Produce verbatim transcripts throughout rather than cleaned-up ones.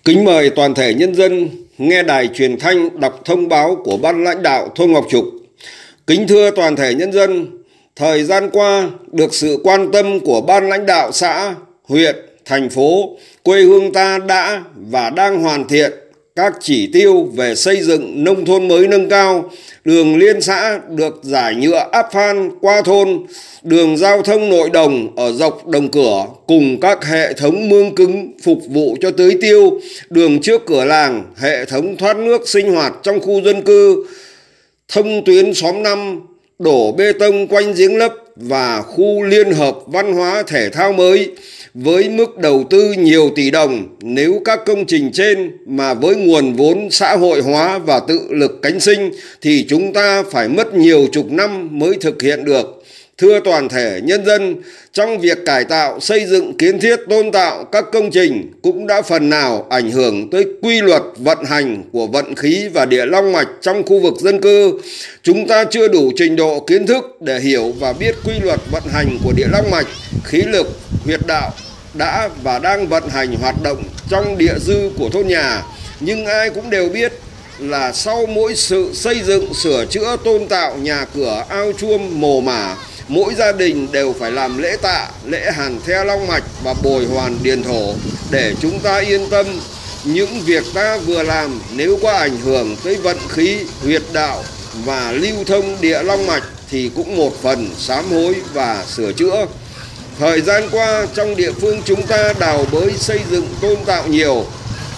Kính mời toàn thể nhân dân nghe đài truyền thanh đọc thông báo của Ban lãnh đạo thôn Ngọc Trục. Kính thưa toàn thể nhân dân, thời gian qua được sự quan tâm của Ban lãnh đạo xã, huyện, thành phố, quê hương ta đã và đang hoàn thiện các chỉ tiêu về xây dựng nông thôn mới nâng cao, đường liên xã được giải nhựa áp phan qua thôn, đường giao thông nội đồng ở dọc đồng cửa cùng các hệ thống mương cứng phục vụ cho tưới tiêu, đường trước cửa làng, hệ thống thoát nước sinh hoạt trong khu dân cư, thông tuyến xóm năm, đổ bê tông quanh giếng lấp và khu liên hợp văn hóa thể thao mới với mức đầu tư nhiều tỷ đồng. Nếu các công trình trên mà với nguồn vốn xã hội hóa và tự lực cánh sinh thì chúng ta phải mất nhiều chục năm mới thực hiện được. Thưa toàn thể nhân dân, trong việc cải tạo, xây dựng kiến thiết tôn tạo các công trình cũng đã phần nào ảnh hưởng tới quy luật vận hành của vận khí và địa long mạch trong khu vực dân cư. Chúng ta chưa đủ trình độ kiến thức để hiểu và biết quy luật vận hành của địa long mạch, khí lực, huyệt đạo đã và đang vận hành hoạt động trong địa dư của thôn nhà. Nhưng ai cũng đều biết là sau mỗi sự xây dựng, sửa chữa, tôn tạo nhà cửa, ao chuông, mồ mả, mỗi gia đình đều phải làm lễ tạ, lễ hàn the long mạch và bồi hoàn điền thổ để chúng ta yên tâm những việc ta vừa làm nếu có ảnh hưởng tới vận khí, huyệt đạo và lưu thông địa long mạch thì cũng một phần sám hối và sửa chữa. Thời gian qua trong địa phương chúng ta đào bới xây dựng tôn tạo nhiều.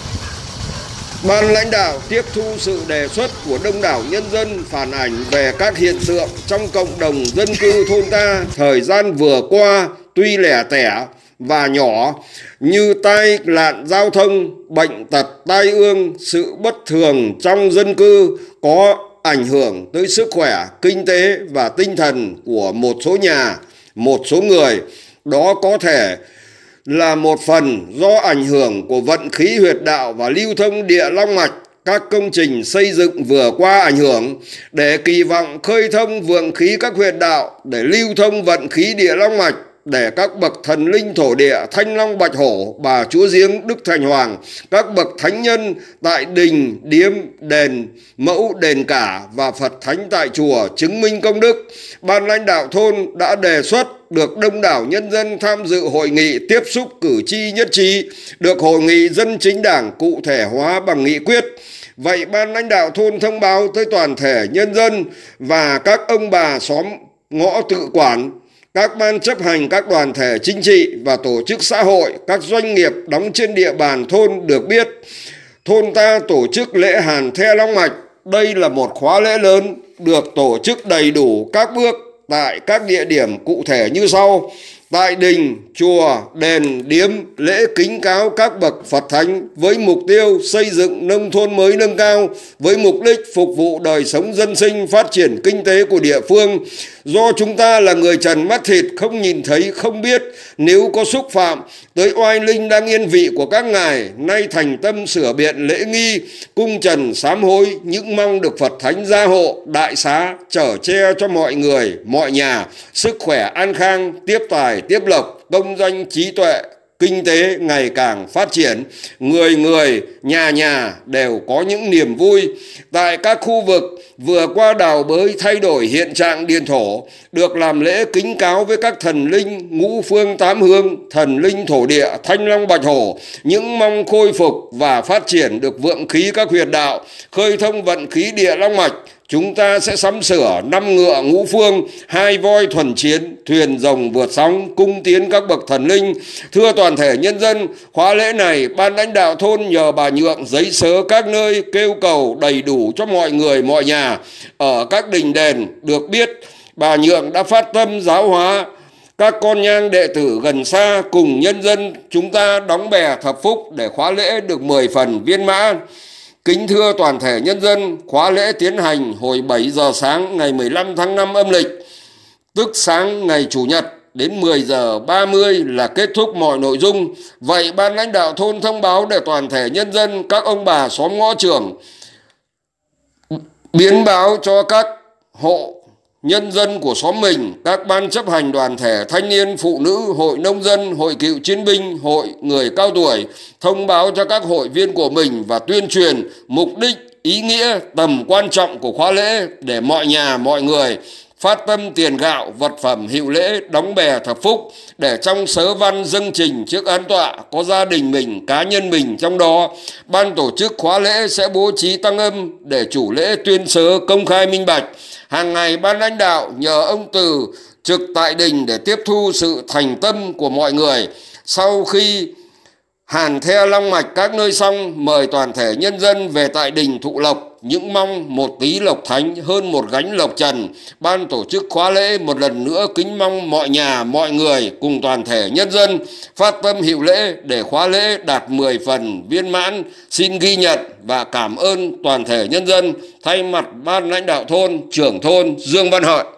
Ban lãnh đạo tiếp thu sự đề xuất của đông đảo nhân dân phản ảnh về các hiện tượng trong cộng đồng dân cư thôn ta thời gian vừa qua tuy lẻ tẻ và nhỏ như tai nạn giao thông, bệnh tật, tai ương, sự bất thường trong dân cư có ảnh hưởng tới sức khỏe, kinh tế và tinh thần của một số nhà, một số người. Đó có thể là một phần do ảnh hưởng của vận khí huyệt đạo và lưu thông địa long mạch các công trình xây dựng vừa qua ảnh hưởng. Để kỳ vọng khơi thông vượng khí các huyệt đạo, để lưu thông vận khí địa long mạch, để các bậc thần linh thổ địa Thanh Long Bạch Hổ, Bà Chúa Giếng, Đức Thành Hoàng, các bậc thánh nhân tại đình, điếm, đền, mẫu, đền cả và Phật thánh tại chùa chứng minh công đức, ban lãnh đạo thôn đã đề xuất được đông đảo nhân dân tham dự hội nghị tiếp xúc cử tri nhất trí, được hội nghị dân chính đảng cụ thể hóa bằng nghị quyết. Vậy ban lãnh đạo thôn thông báo tới toàn thể nhân dân và các ông bà xóm ngõ tự quản, các ban chấp hành các đoàn thể chính trị và tổ chức xã hội, các doanh nghiệp đóng trên địa bàn thôn được biết, thôn ta tổ chức lễ hàn the long mạch. Đây là một khóa lễ lớn được tổ chức đầy đủ các bước tại các địa điểm cụ thể như sau. Tại đình, chùa, đền, điếm, lễ kính cáo các bậc Phật thánh với mục tiêu xây dựng nông thôn mới nâng cao, với mục đích phục vụ đời sống dân sinh, phát triển kinh tế của địa phương. Do chúng ta là người trần mắt thịt, không nhìn thấy, không biết, nếu có xúc phạm tới oai linh đang yên vị của các ngài, nay thành tâm sửa biện lễ nghi, cung trần sám hối, những mong được Phật thánh gia hộ, đại xá, chở che cho mọi người, mọi nhà, sức khỏe an khang, tiếp tài, tiếp lộc, công danh trí tuệ, kinh tế ngày càng phát triển, người người, nhà nhà đều có những niềm vui. Tại các khu vực vừa qua đào bới thay đổi hiện trạng điền thổ, được làm lễ kính cáo với các thần linh ngũ phương tám hương, thần linh thổ địa Thanh Long Bạch Hổ, những mong khôi phục và phát triển được vượng khí các huyệt đạo, khơi thông vận khí địa long mạch. Chúng ta sẽ sắm sửa năm ngựa ngũ phương, hai voi thuần chiến, thuyền rồng vượt sóng, cung tiến các bậc thần linh. Thưa toàn thể nhân dân, khóa lễ này ban lãnh đạo thôn nhờ bà Nhượng giấy sớ các nơi kêu cầu đầy đủ cho mọi người mọi nhà. Ở các đình đền được biết bà Nhượng đã phát tâm giáo hóa các con nhang đệ tử gần xa cùng nhân dân chúng ta đóng bè thập phúc để khóa lễ được mười phần viên mãn. Kính thưa toàn thể nhân dân, khóa lễ tiến hành hồi bảy giờ sáng ngày mười lăm tháng năm âm lịch, tức sáng ngày Chủ nhật đến mười giờ ba mươi là kết thúc mọi nội dung. Vậy ban lãnh đạo thôn thông báo để toàn thể nhân dân, các ông bà xóm ngõ trưởng biến báo cho các hộ nhân dân của xóm mình, các ban chấp hành đoàn thể thanh niên, phụ nữ, hội nông dân, hội cựu chiến binh, hội người cao tuổi thông báo cho các hội viên của mình và tuyên truyền mục đích, ý nghĩa, tầm quan trọng của khóa lễ để mọi nhà, mọi người phát tâm tiền gạo, vật phẩm hữu lễ, đóng bè thập phúc để trong sớ văn dâng trình trước án tọa có gia đình mình, cá nhân mình trong đó. Ban tổ chức khóa lễ sẽ bố trí tăng âm để chủ lễ tuyên sớ công khai minh bạch. Hàng ngày ban lãnh đạo nhờ ông Từ trực tại đình để tiếp thu sự thành tâm của mọi người. Sau khi hàn the long mạch các nơi xong, mời toàn thể nhân dân về tại đình thụ lộc, những mong một tí lộc thánh hơn một gánh lộc trần. Ban tổ chức khóa lễ một lần nữa kính mong mọi nhà, mọi người cùng toàn thể nhân dân phát tâm hữu lễ để khóa lễ đạt mười phần viên mãn. Xin ghi nhận và cảm ơn toàn thể nhân dân. Thay mặt ban lãnh đạo thôn, trưởng thôn Dương Văn Hợi.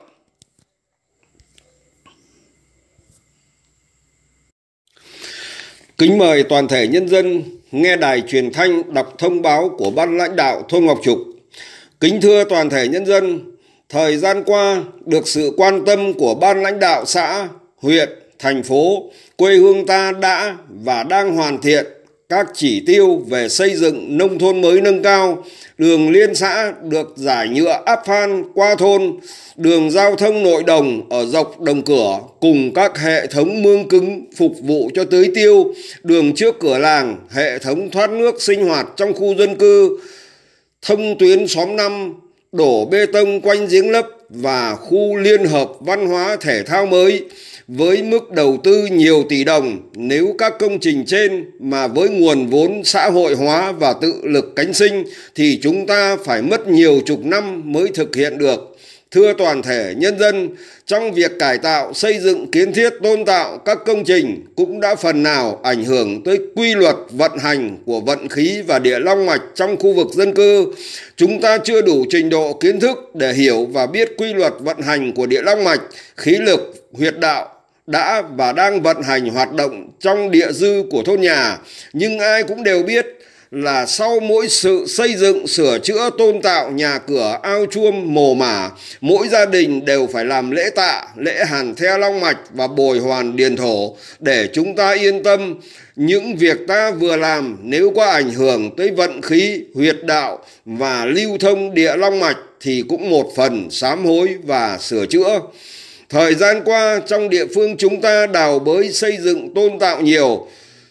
Kính mời toàn thể nhân dân nghe đài truyền thanh đọc thông báo của ban lãnh đạo thôn Ngọc Trục. Kính thưa toàn thể nhân dân, thời gian qua được sự quan tâm của ban lãnh đạo xã, huyện, thành phố, quê hương ta đã và đang hoàn thiện các chỉ tiêu về xây dựng nông thôn mới nâng cao, đường liên xã được giải nhựa áp phan qua thôn, đường giao thông nội đồng ở dọc đồng cửa cùng các hệ thống mương cứng phục vụ cho tưới tiêu, đường trước cửa làng, hệ thống thoát nước sinh hoạt trong khu dân cư, thông tuyến xóm năm, đổ bê tông quanh giếng lấp và khu liên hợp văn hóa thể thao mới. Với mức đầu tư nhiều tỷ đồng, nếu các công trình trên mà với nguồn vốn xã hội hóa và tự lực cánh sinh thì chúng ta phải mất nhiều chục năm mới thực hiện được. Thưa toàn thể nhân dân, trong việc cải tạo, xây dựng, kiến thiết, tôn tạo các công trình cũng đã phần nào ảnh hưởng tới quy luật vận hành của vận khí và địa long mạch trong khu vực dân cư. Chúng ta chưa đủ trình độ kiến thức để hiểu và biết quy luật vận hành của địa long mạch, khí lực, huyệt đạo đã và đang vận hành hoạt động trong địa dư của thôn nhà. Nhưng ai cũng đều biết là sau mỗi sự xây dựng, sửa chữa, tôn tạo nhà cửa, ao chuông, mồ mả, mỗi gia đình đều phải làm lễ tạ, lễ hàn the long mạch và bồi hoàn điền thổ để chúng ta yên tâm những việc ta vừa làm nếu có ảnh hưởng tới vận khí, huyệt đạo và lưu thông địa long mạch thì cũng một phần sám hối và sửa chữa. Thời gian qua trong địa phương chúng ta đào bới xây dựng tôn tạo nhiều.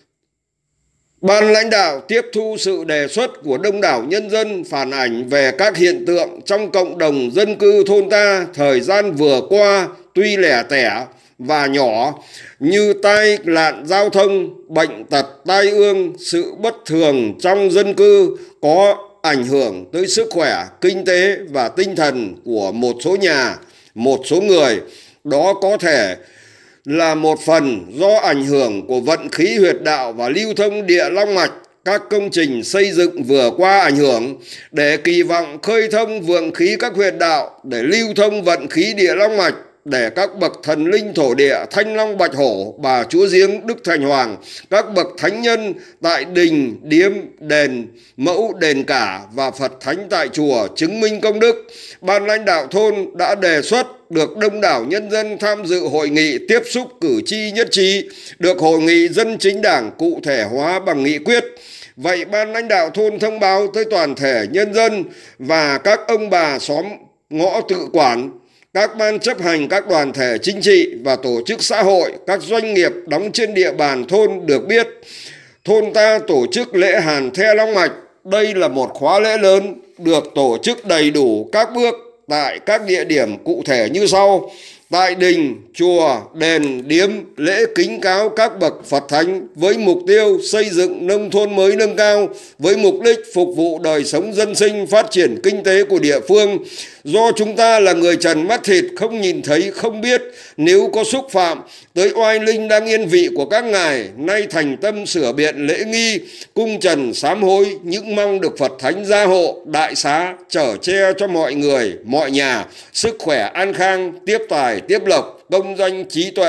Ban lãnh đạo tiếp thu sự đề xuất của đông đảo nhân dân phản ảnh về các hiện tượng trong cộng đồng dân cư thôn ta thời gian vừa qua tuy lẻ tẻ và nhỏ như tai nạn giao thông, bệnh tật, tai ương, sự bất thường trong dân cư có ảnh hưởng tới sức khỏe, kinh tế và tinh thần của một số nhà, một số người. Đó có thể là một phần do ảnh hưởng của vận khí huyệt đạo và lưu thông địa long mạch. Các công trình xây dựng vừa qua ảnh hưởng để kỳ vọng khơi thông vượng khí các huyệt đạo để lưu thông vận khí địa long mạch, để các bậc thần linh thổ địa Thanh Long Bạch Hổ, Bà Chúa Giếng, Đức Thành Hoàng, các bậc thánh nhân tại đình, điếm, đền, mẫu, đền cả và Phật thánh tại chùa chứng minh công đức. Ban lãnh đạo thôn đã đề xuất được đông đảo nhân dân tham dự hội nghị tiếp xúc cử tri nhất trí, được hội nghị dân chính đảng cụ thể hóa bằng nghị quyết. Vậy ban lãnh đạo thôn thông báo tới toàn thể nhân dân và các ông bà xóm ngõ tự quản, các ban chấp hành các đoàn thể chính trị và tổ chức xã hội, các doanh nghiệp đóng trên địa bàn thôn được biết, thôn ta tổ chức lễ hàn the long mạch. Đây là một khóa lễ lớn được tổ chức đầy đủ các bước tại các địa điểm cụ thể như sau. Tại đình, chùa, đền, điếm, lễ kính cáo các bậc Phật thánh với mục tiêu xây dựng nông thôn mới nâng cao, với mục đích phục vụ đời sống dân sinh, phát triển kinh tế của địa phương. Do chúng ta là người trần mắt thịt, không nhìn thấy, không biết, nếu có xúc phạm tới oai linh đang yên vị của các ngài, nay thành tâm sửa biện lễ nghi, cung trần sám hối, những mong được Phật thánh gia hộ, đại xá, chở che cho mọi người, mọi nhà, sức khỏe an khang, tiếp tài, tiếp lộc, công danh trí tuệ,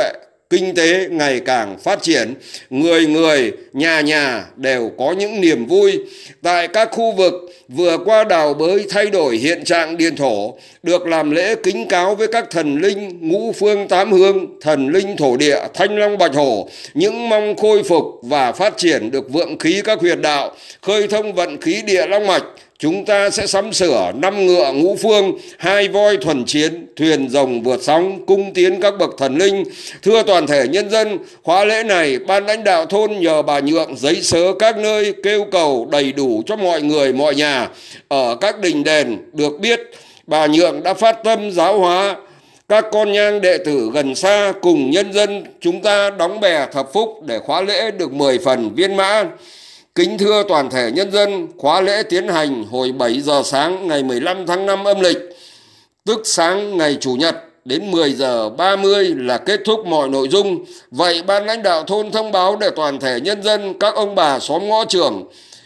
kinh tế ngày càng phát triển, người người, nhà nhà đều có những niềm vui. Tại các khu vực vừa qua đào bới thay đổi hiện trạng điền thổ, được làm lễ kính cáo với các thần linh ngũ phương tám hướng, thần linh thổ địa, thanh long bạch hổ, những mong khôi phục và phát triển được vượng khí các huyệt đạo, khơi thông vận khí địa long mạch. Chúng ta sẽ sắm sửa năm ngựa ngũ phương, hai voi thuần chiến, thuyền rồng vượt sóng, cung tiến các bậc thần linh. Thưa toàn thể nhân dân, khóa lễ này ban lãnh đạo thôn nhờ bà Nhượng giấy sớ các nơi kêu cầu đầy đủ cho mọi người mọi nhà. Ở các đình đền được biết bà Nhượng đã phát tâm giáo hóa các con nhang đệ tử gần xa cùng nhân dân chúng ta đóng bè thập phúc để khóa lễ được mười phần viên mãn. Kính thưa toàn thể nhân dân, khóa lễ tiến hành hồi bảy giờ sáng ngày mười lăm tháng năm âm lịch, tức sáng ngày Chủ nhật đến mười giờ ba mươi là kết thúc mọi nội dung. Vậy ban lãnh đạo thôn thông báo để toàn thể nhân dân, các ông bà xóm ngõ trưởng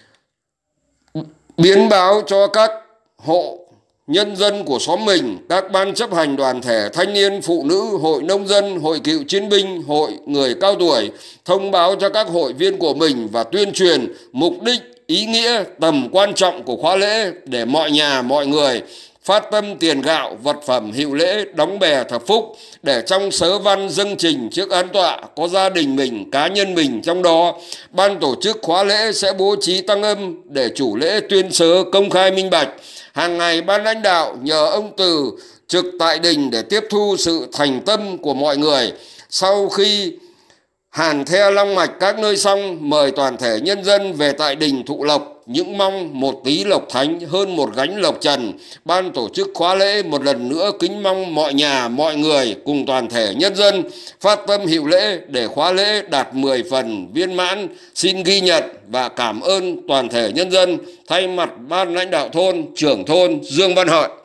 biến báo cho các hộ nhân dân của xóm mình, các ban chấp hành đoàn thể thanh niên, phụ nữ, hội nông dân, hội cựu chiến binh, hội người cao tuổi, thông báo cho các hội viên của mình và tuyên truyền mục đích, ý nghĩa, tầm quan trọng của khóa lễ để mọi nhà, mọi người phát tâm tiền gạo, vật phẩm hữu lễ, đóng bè thập phúc để trong sớ văn dâng trình trước án tọa có gia đình mình, cá nhân mình trong đó. Ban tổ chức khóa lễ sẽ bố trí tăng âm để chủ lễ tuyên sớ công khai minh bạch. Hàng ngày ban lãnh đạo nhờ ông Từ trực tại đình để tiếp thu sự thành tâm của mọi người. Sau khi hàn the long mạch các nơi xong, mời toàn thể nhân dân về tại đình thụ lộc, những mong một tí lộc thánh hơn một gánh lộc trần. Ban tổ chức khóa lễ một lần nữa kính mong mọi nhà, mọi người cùng toàn thể nhân dân phát tâm hữu lễ để khóa lễ đạt mười phần viên mãn. Xin ghi nhận và cảm ơn toàn thể nhân dân. Thay mặt ban lãnh đạo thôn, trưởng thôn Dương Văn Hợi.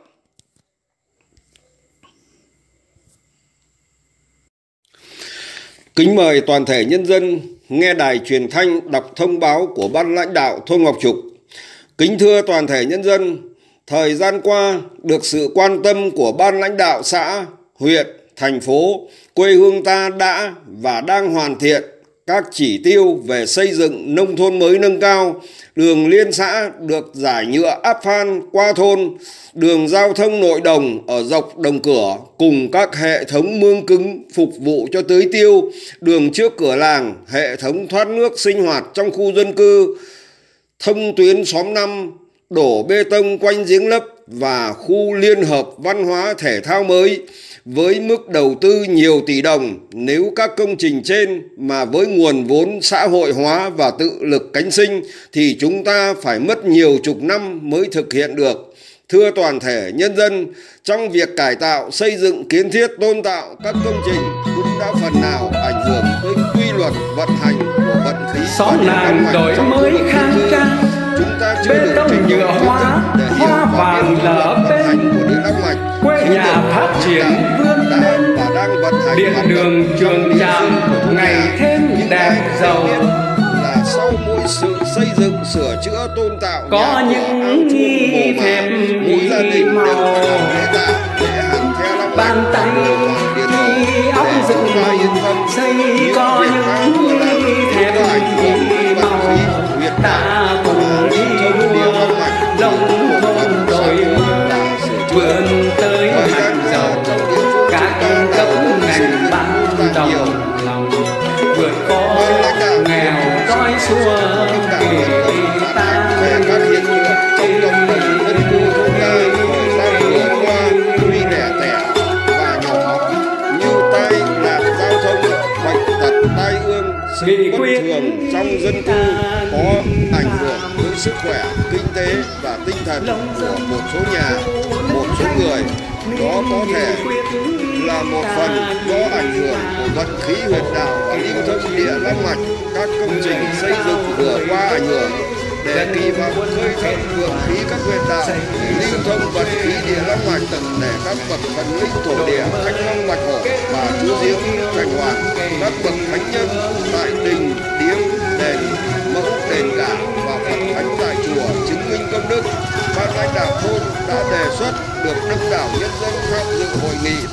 Kính mời toàn thể nhân dân nghe đài truyền thanh đọc thông báo của ban lãnh đạo thôn Ngọc Trục. Kính thưa toàn thể nhân dân, thời gian qua được sự quan tâm của ban lãnh đạo xã, huyện, thành phố, quê hương ta đã và đang hoàn thiện các chỉ tiêu về xây dựng nông thôn mới nâng cao, đường liên xã được giải nhựa áp phan qua thôn, đường giao thông nội đồng ở dọc Đồng Cửa cùng các hệ thống mương cứng phục vụ cho tưới tiêu, đường trước cửa làng, hệ thống thoát nước sinh hoạt trong khu dân cư, thông tuyến xóm năm, đổ bê tông quanh giếng lấp và khu liên hợp văn hóa thể thao mới. Với mức đầu tư nhiều tỷ đồng, nếu các công trình trên mà với nguồn vốn xã hội hóa và tự lực cánh sinh thì chúng ta phải mất nhiều chục năm mới thực hiện được. Thưa toàn thể nhân dân, trong việc cải tạo, xây dựng kiến thiết tôn tạo các công trình cũng đã phần nào ảnh hưởng tới quy luật vận hành của vận khí. Xóm làng đổi mới khang trang, bê tông nhựa hóa, hoa vàng lở bên, quê nhà phát triển vươn lên, điện đường trường trạm ngày thêm đẹp giàu. Là sau mỗi sự xây dựng, sửa chữa, tôn tạo, có những nghi phép nghi màu, bàn tay khi óc dựng xây có những nghi phép nghi màu. Ta cùng đi đua lông thôn đổi vươn tới hàng giàu, các cấp ngành ban đồng lòng vượt khó nghèo đói xua kỳ ta. Các hiện tượng trong cộng đồng dân cư thôn ta thời gian vừa qua tuy lẻ tẻ và nhỏ như tai nạn giao thông, bệnh tật, tai ương, sự bất thường trong dân cư có ảnh hưởng tới sức khỏe, kinh tế và tinh thần của một số nhà, một số người. Đó có thể là một phần do ảnh hưởng của vận khí huyệt đạo và lưu thông địa long mạch. Các công trình xây dựng vừa qua ảnh hưởng để kỳ vọng khơi thông vượng khí các huyệt đạo, lưu thông vận khí địa long mạch để các bậc thần linh thổ địa, thanh long bạch hổ và chúa giếng cảnh hoàng, các bậc thánh nhân tại đình, điếm, đền, mẫu, đền cả và phật thánh tại chùa chứng minh công đức. Ban lãnh đạo thôn đã đề xuất được đông đảo nhân dân tham dự hội nghị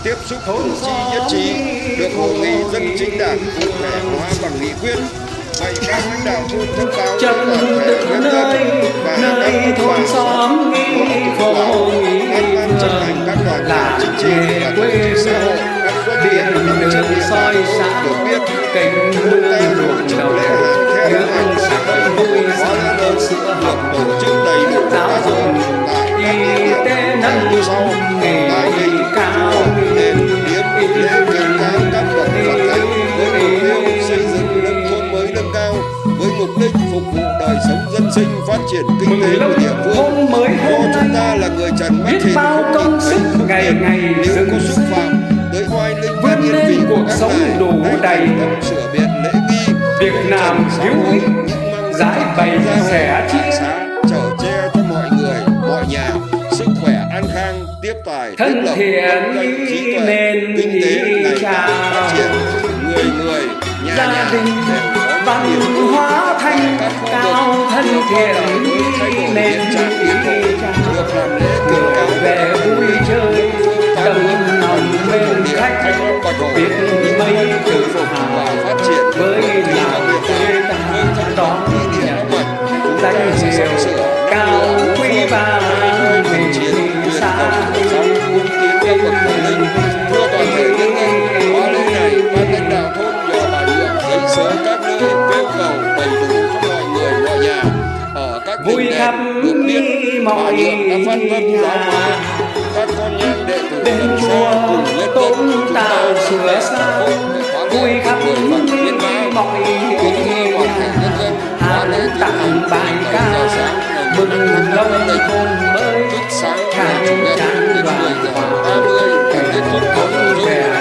tiếp xúc cử tri nhất trí, được hội nghị dân chính đảng cụ thể hóa bằng nghị quyết. Vậy ban lãnh đạo thôn thông báo cho toàn thể nhân dân và các thôn xóm nghi khổ ban chấp hành các đoàn thể chính trị và tổ chức xã hội, các doanh nghiệp nằm trên địa bàn thôn được biết cảnh chúng ta tổ chức lễ hàng theo đúng hành sạch vui hóa lễ lớn được tổ chức đầy đủ các giờ tại các địa điểm như sau: tại đình cao đền điếm lễ kiện cán các bậc Phật thánh với mục tiêu xây dựng nông thôn mới nâng cao với mục đích phục vụ đời sống dân sinh, phát triển kinh tế của địa phương. Do chúng ta là người trần mắt thịt không sức ngày ngày nếu có xúc phạm tới oai linh và yên vị của các ngài đủ đầy sửa biệt lễ nghi việc làm hữu ích giải bày sẻ chia chở che cho mọi người mọi nhà sức khỏe an khang tiếp tài tiếp thân lộc thiện trí tuệ nên kinh tế ngày càng phát triển, người người nhà gia nhà đình văn hóa thanh cao thân thiện nên được làm lễ kiến cao về vui chơi đồng lòng bên khách biết mấy tự hào phát triển với nhà quê ta đón nhận danh hiệu cao quý ba mình xa thưa toàn thể nhân dân, qua lễ này ban lãnh đạo thôn nhỏ Bà Nhượng thấy sớ các nơi kêu cầu đầy đủ cho mọi người mọi nhà ở các vui tỉnh khắp được biết Bà Nhượng đã phát tâm giáo hóa các con nhang đệ tử bên chùa tôn ta sửa sao vui khắp mọi hàng tặng bài ca mừng lâu thôn mới khang trang đoàn hòa kết thúc thôn về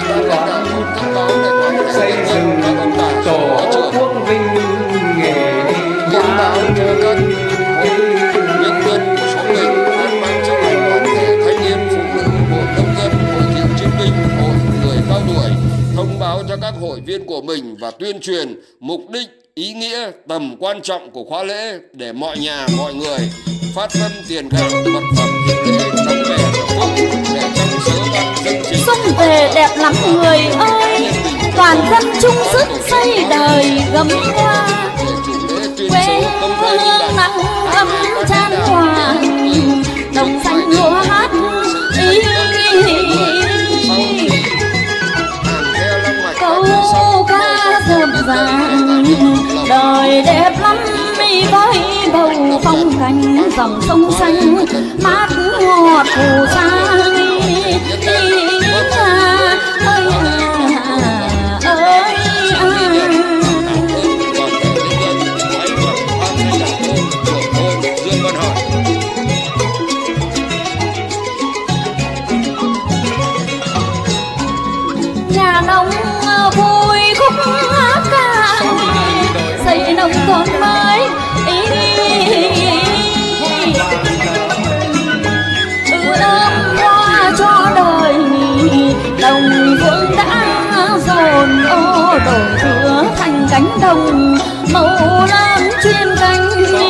xây dựng tổ quốc vinh nghệ hiến báo cho các nhân dân của xóm mình, ban ban chấp hành đoàn thể thanh niên phụ nữ, hội nông dân, hội cựu chiến binh, hội người cao tuổi thông báo cho các hội viên của mình và tuyên truyền mục đích, ý nghĩa, tầm quan trọng của khóa lễ để mọi nhà mọi người phát tâm tiền gạo vật phẩm hiến lễ đóng bè phước để trong sớ ban dân chính xuân về đẹp lắm người ơi, toàn dân chung sức xây đời gấm hoa quê hương nắng ấm chan hòa đồng xanh lúa hát ý câu ca rộn ràng đời đẹp lắm mi với bầu phong cảnh dòng sông xanh mát ngọt phù sa nhà nông vui khúc hát ca xây nông thôn mới ư ấm hoa cho đời đồng ruộng đã dồn ô đổi thừa thành cánh đồng màu lam chuyên canh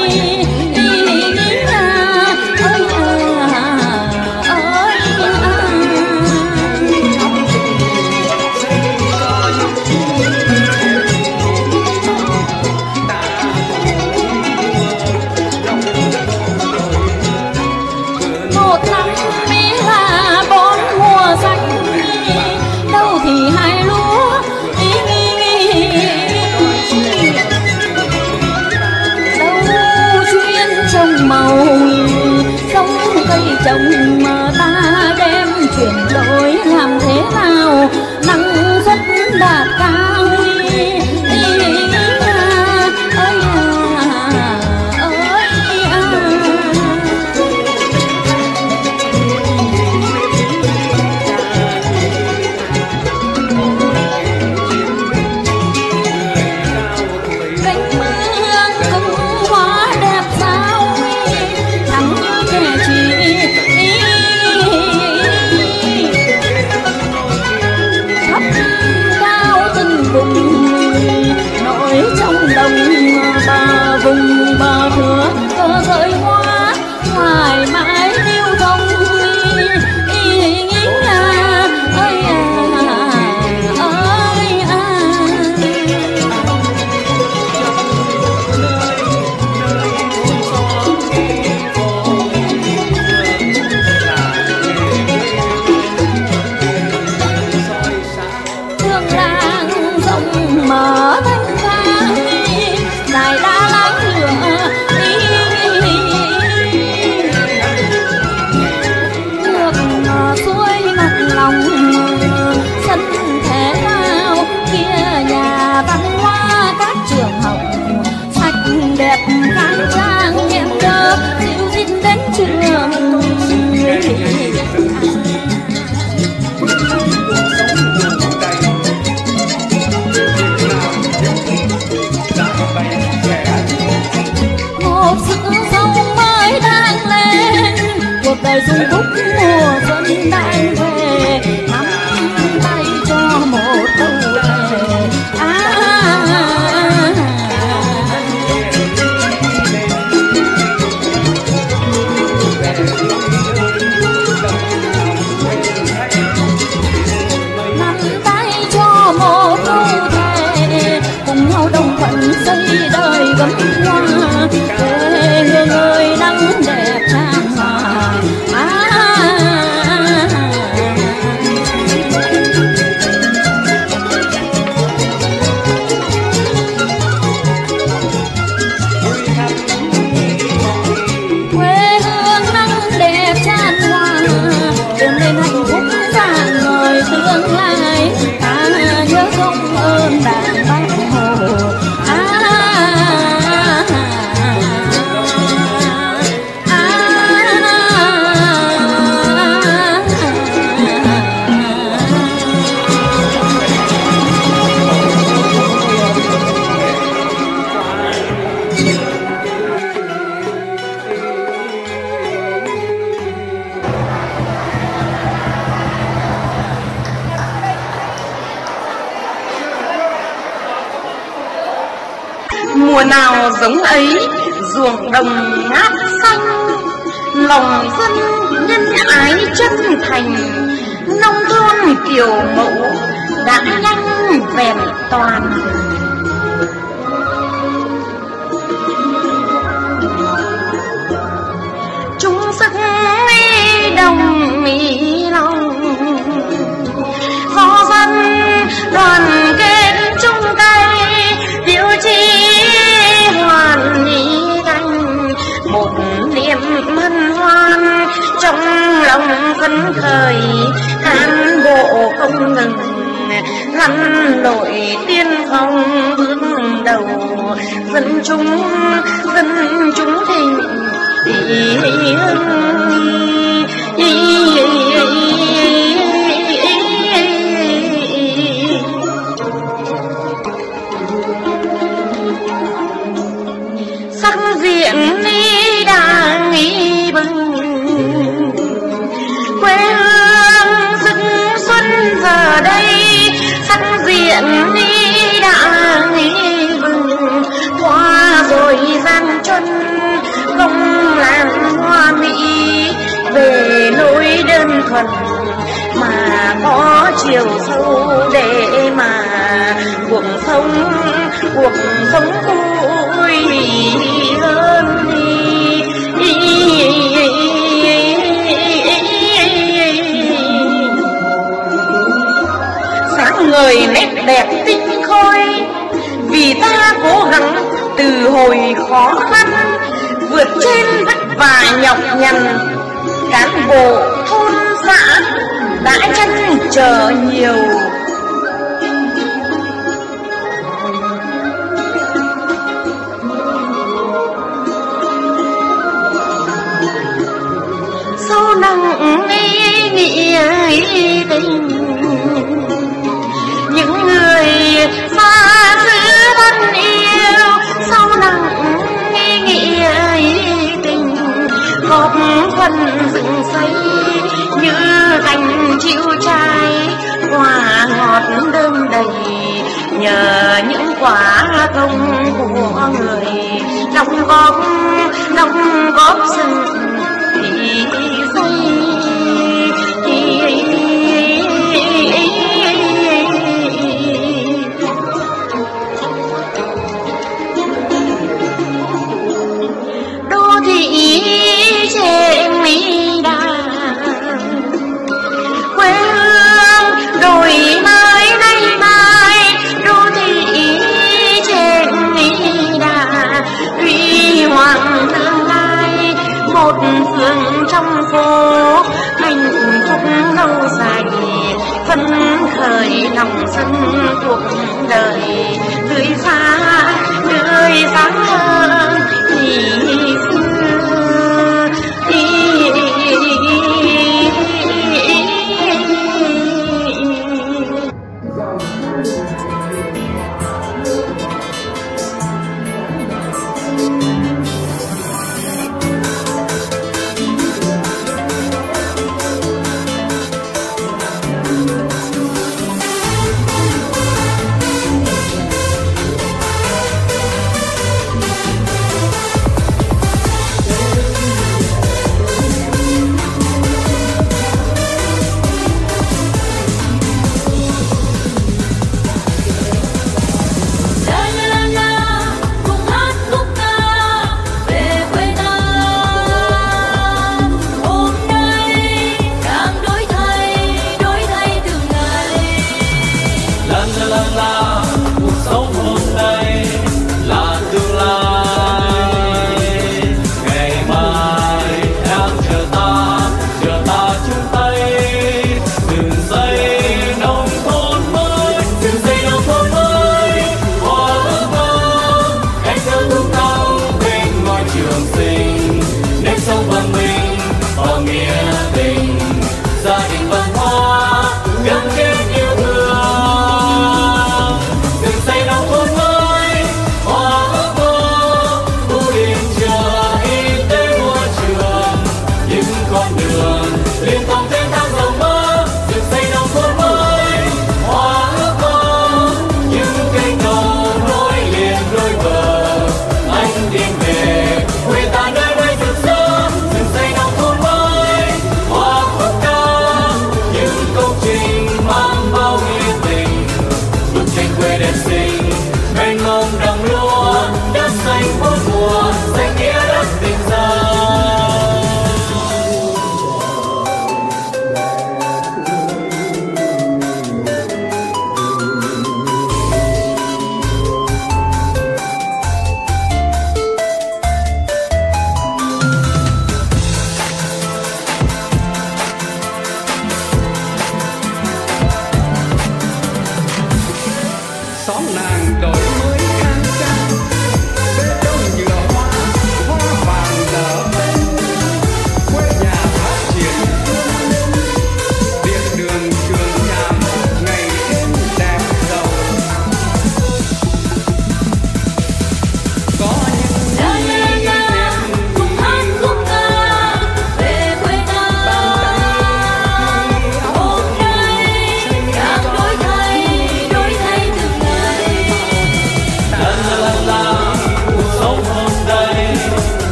chồng mà ta đem chuyển đổi làm thế nào năng suất đạt cao vùng bờ thửa cơ giới hóa thoải mái lưu thông ý nghĩa đời dung phúc mùa xuân đang về, nắm tay cho một câu thề. À, nắm tay cho một câu thề, cùng nhau đồng thuận xây đời gấm hoa, quê hương ơi nắng đẹp trang hòa. Mùa nào giống ấy, ruộng đồng ngát xanh, lòng dân nhân ái chân thành, nông thôn kiểu mẫu đã nhanh vẹn toàn. Chung sức đồng ý lòng, do dân đoàn kết chung tay, tiêu chí hoàn mỹ canh một niềm hân hoan trong lòng phấn khởi. Cán bộ không ngừng lặn lội tiên phong bước đầu, dân chúng dân chúng thịnh sắc diện đi đang nghi bừng, quê hương sức xuân giờ đây sắc diện đi đang nghi bừng. Hoa rồi gian chân không làm hoa mỹ, về lối đơn thuần mà có chiều sâu để mà cuộc sống cuộc sống vui hơn. Sáng ngời nét đẹp tinh khôi, vì ta cố gắng từ hồi khó khăn, vượt trên vất vả nhọc nhằn. Cán bộ thôn xã đã chăn trở nhiều, sâu nặng ý nghĩa ý tình. Những người xa xứ thân yêu, sâu nặng ý nghĩa ý tình, góp phần dựng xây như cành chịu trái, quả ngọt đơm đầy nhờ những quả công của người đóng góp đóng góp dựng thì xây. Đô thị trên Mỹ Đà, quê hương đổi mới nay mai. Đô thị trên Mỹ Đà, huy hoàng tương lai, một phường trong phố hạnh phúc lâu dài, phấn khởi lòng dân cuộc đời tươi sáng tươi sáng hơn thì xưa.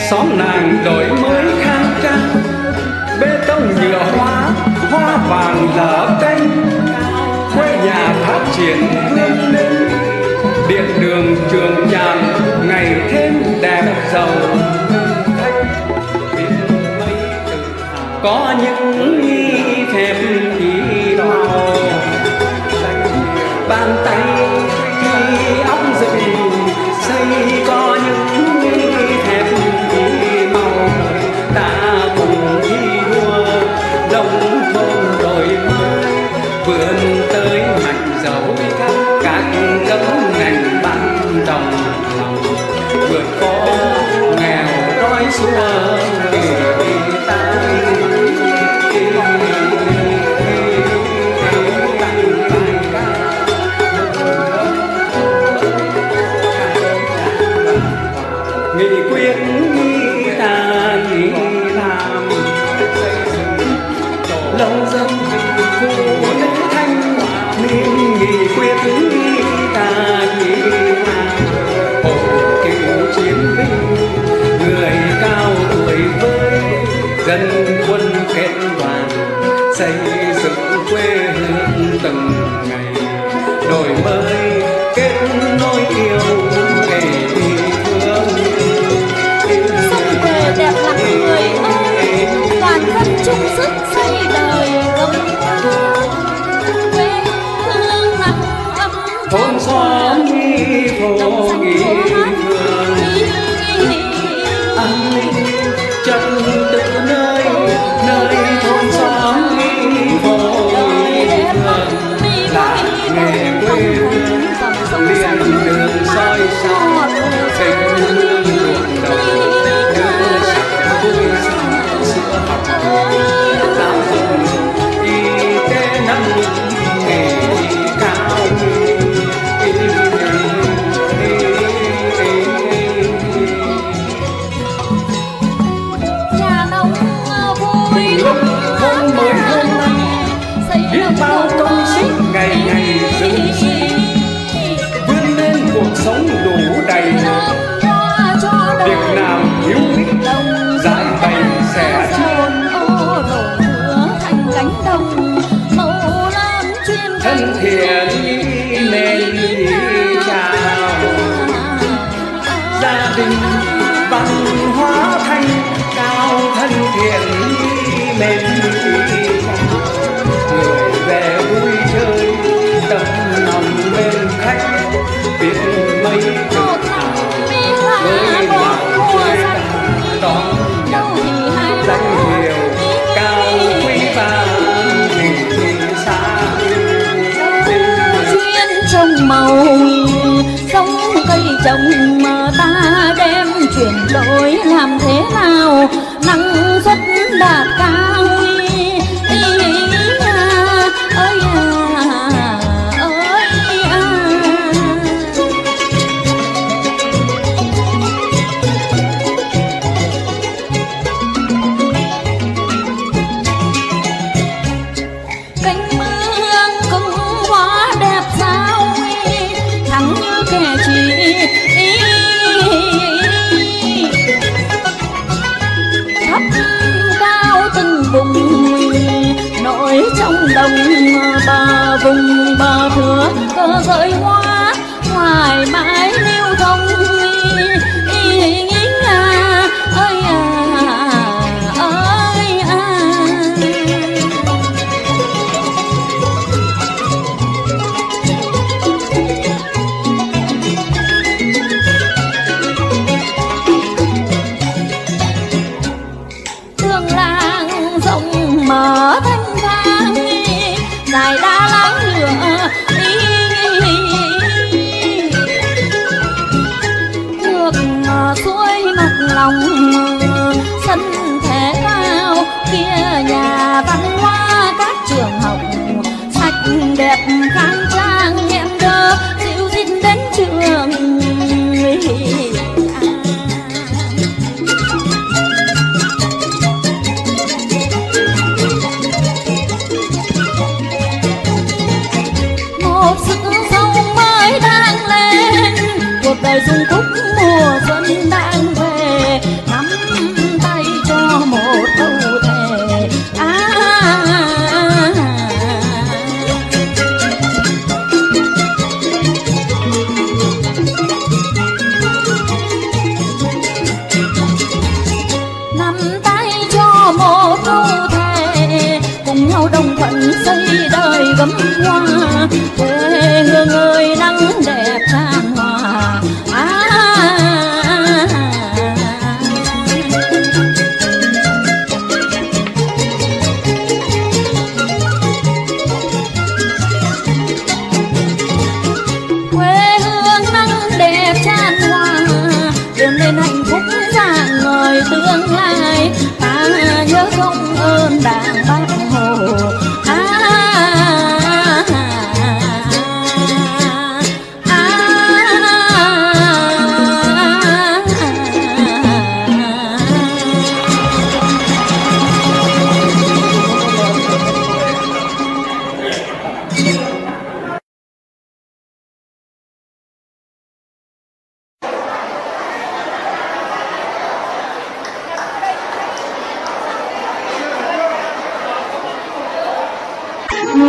xóm nàng đổi mới khang trang, bê tông nhựa hóa, hoa vàng lở canh, quê nhà phát triển vươn lên, điện đường Trường Tràm ngày thêm đẹp giàu. Có những phép ý màu, bàn tay khi óc dựng xây, có những phép ý màu, ta cùng đi đua đồng thôn đổi mới, vươn tới mạnh dấu các cấp ngành ban đồng lòng, vượt khó nghèo đói xua nghị quyết nghĩ ta nghĩ làm, lòng dân phụ nữ thanh niên, nghị quyết nghĩ ta nghĩ làm, hộ cựu chiến binh người cao tuổi với dân quân kết đoàn, xây dựng quê hương từng ngày, đổi mới kết nối yêu kể thương. Sông về đẹp lắm người ơi, toàn dân chung sức xây đời gấm quê hương nắng ấm, thôn xóm nghi thổ nghi phương, an ninh trật tự nơi nơi thôn xóm nghi thổ nghi phương, là nghề quê hương liền đường soi sáng kênh hương ruộng đồng, đưa sắc vui sáng sữa học giáo dục y tế nâng nghề cao. nhà nông vui lúc thôn mới hôm nay biết bao công sức ngày ngày dựng xây, vươn lên cuộc sống đủ đầy, việc nào hiếu ích giải bày sẻ chia, thân thiện nên chào, gia đình văn hóa thanh cao, thân thiện nên chào, người về vui chơi tâm lòng bên khách, biết mấy tự hào với lòng quê ta đón nhận danh hiệu cao quý vang thì xa. chuyên trồng màu giống cây trồng mà ta đem chuyển đổi làm thế nào năng suất đạt cao. Ơi à, ơi à. Cánh mương cứng hóa đẹp sao thắng như kẻ chỉ thấp cao từng vùng nổi trong đồng bờ vùng bờ thửa cơ gợi hoa thoải mái lưu thông. À, ơi à, ơi à. Đường làng rộng mở thanh thang dài đa láng nhựa, ngược suối mặt lòng sân thể cao kia nhà văn hóa các trường học sạch đẹp khang trang em thơ dịu dịu đến trường. Một sức sống mới đang lên, cuộc đời dung khúc mùa xuân đang về.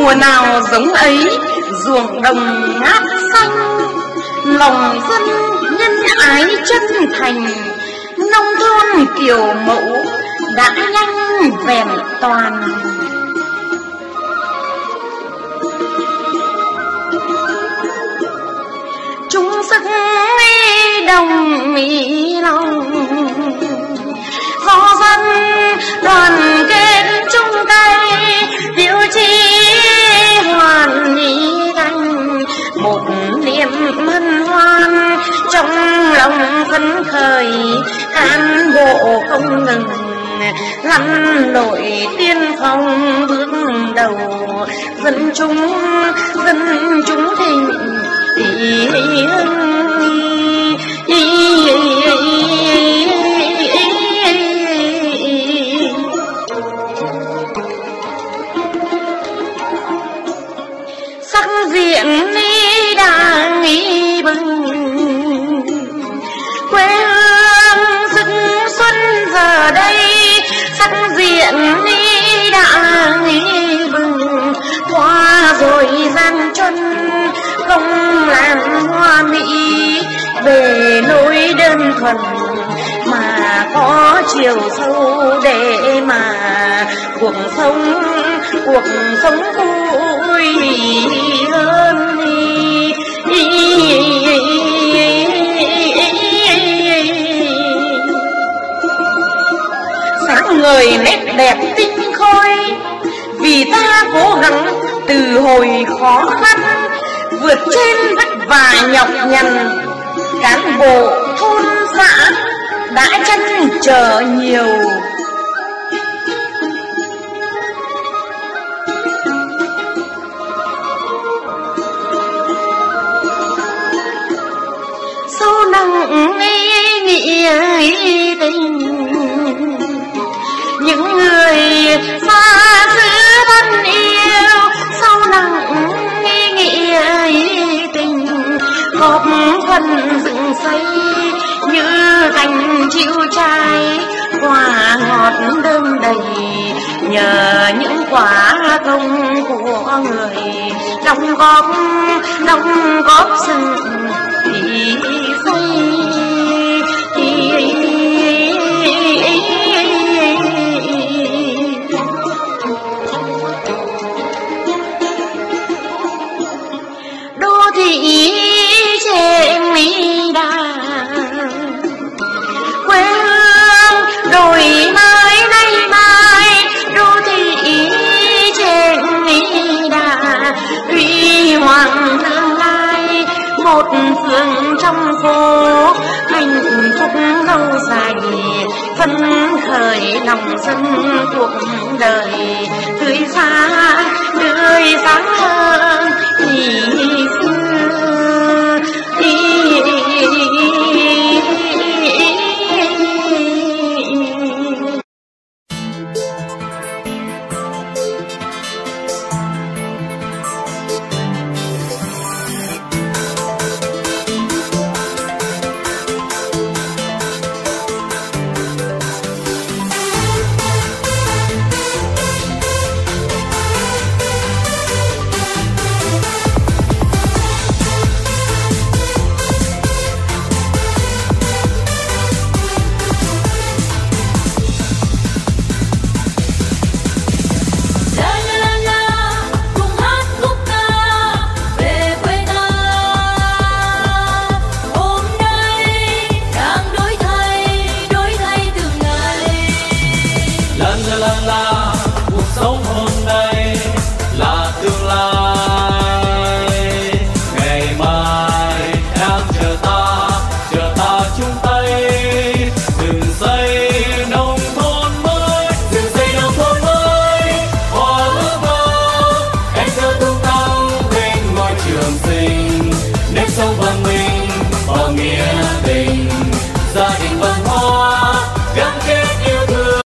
mùa nào giống ấy, ruộng đồng ngát xanh, lòng dân nhân ái chân thành, nông thôn kiểu mẫu đã nhanh vẹn toàn. Chúng sức đồng ý lòng, do dân đoàn kết chung tay, tiêu chí hoàn mỹ thành một niềm hân hoan. Trong lòng phấn khởi, cán bộ không ngừng lặn lội tiên phong bước đầu, dân chúng dân chúng thịnh ý sắc diện đi đang nghi bừng, quê hương sức xuân giờ đây sắc diện đi đang nghi bừng. Hoa rồi gian chân không làm hoa mỹ, về nỗi đơn thuần mà có chiều sâu để mà cuộc sống cuộc sống vui hơn. Sáng ngời nét đẹp tinh khôi, vì ta cố gắng từ hồi khó khăn, vượt trên vất vả nhọc nhằn. Cán bộ thôn xã đã chăn trở nhiều, sâu nặng ý nghĩa tình. Những người xa xứ thân yêu, sâu nặng ý nghĩa tình, góp phần dựng xây như cành chịu trái, quả ngọt đơm đầy nhờ những quả công của người đóng góp đóng góp dựng thì xây. Đô thị trên Mỹ Đà, quê hương đổi mới nay mai. Đô thị trên Mỹ Đà, huy hoàng tương lai, một phường trong phố hạnh phúc lâu dài, phấn khởi lòng dân cuộc đời tươi sáng tươi sáng hơn thì